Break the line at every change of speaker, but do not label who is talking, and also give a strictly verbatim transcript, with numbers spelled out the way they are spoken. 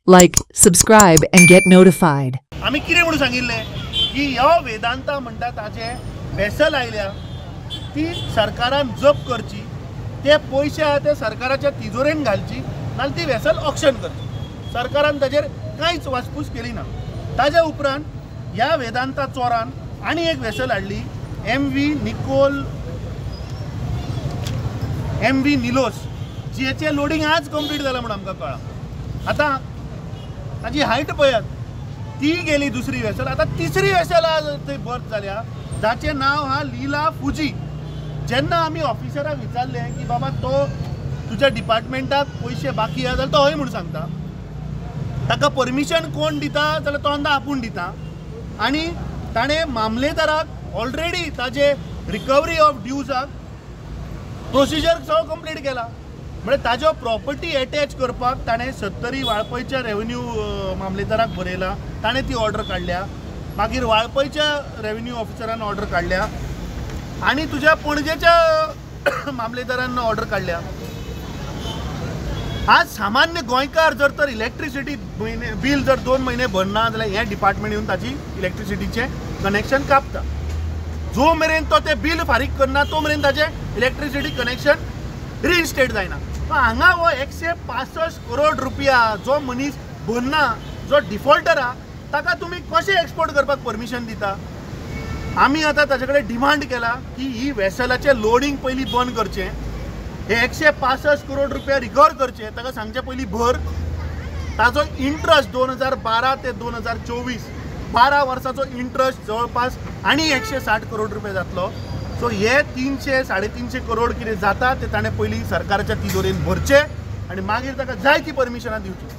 like, subscribe and get notified.
आम्ही कितें म्हणून सांगिल्ले की ह्यो वेदांता म्हणटा ताजे वेसल आयल्या ती सरकारान जप करची, ते पयशे आहा ते सरकाराच्या तिजोरेन घालची, नाल्यार ती वेसल ऑक्शन करची. सरकारान ताजेर कांयच वासपूस केली ना. ताज्या उपरांत ह्या वेदांता चोरान आनी एक vessel Hadley, M V Nicole M V Nilos, जीचे लोडिंग आज कंप्लीट जालां म्हणून आमकां कळ्ळां. आतां ताजी हायट पळयात, ती गेली दुसरी वेसल. आता तिसरी वेसल आज थंय बर्थ जाल्या, जाचें नांव हा लीला फुजी. जेन्ना आमी ऑफिसराक विचारलें की बाबा तो तुज्या डिपार्टमेंटाक पयशे बाकी आहा जाल्यार तो हय म्हणून सांगता. ताका परमिशन कोण दिता जाल्यार तो अंदा आपूण दिता. आनी ताणें मामलेदाराक ऑलरेडी ताजे रिकवरी ऑफ ड्यूजाक प्रोसिजर सगळो कंप्लीट केला. म्हणजे ताज्यो प्रॉपर्टी एटॅच करपाक ताणें सत्तरी वाळपयच्या रेव्हेन्यू मामलेदाराक बरयला. ताणें ती ऑर्डर काडल्या. मागीर वाळपयच्या रेव्हेन्यू ऑफिसरान ऑर्डर काडल्या आनी तुज्या पणजेच्या मामलेदारान ऑर्डर काडल्या. आज सामान्य गोंयकार जर तर इलेक्ट्रिसिटी बील जर दोन म्हयने भरना जाल्यार हें डिपार्टमेंट येवन ताची इलेक्ट्रिसिटीचें कनेक्शन कापता. जो मेरेन तो तें बील फारीक करना तो मेरेन ताचें इलेक्ट्रिसिटी कनेक्शन रिइन्स्टेट जायना. हांगा हो एकशे पासष्ट करोड रुपया जो मनीस भरना, जो डिफॉल्टर आहा, ताका तुमी कशें एक्सपोर्ट करपाक परमिशन दिता. आमी आतां ताजे कडेन डिमांड केला की ही वेसलाचें लोडिंग पयलीं बंद करचें, हे एकशे पासष्ट करोड रुपया रिकवर करचे, ताका सांगचे पयलीं भर. ताजो इंट्रस्ट दोन हजार बारा ते दोन हजार चोवीस बारा वर्साचो इंट्रस्ट जवळपास आनी एकशे साठ करोड रुपया जातलो. सो हे तीनशे साडे तीनशे करोड कितें जाता ते ताणें पयलीं सरकाराच्या तिजोरेन भरचे आनी मागीर ताका जाय ती परमिशनां दिवची.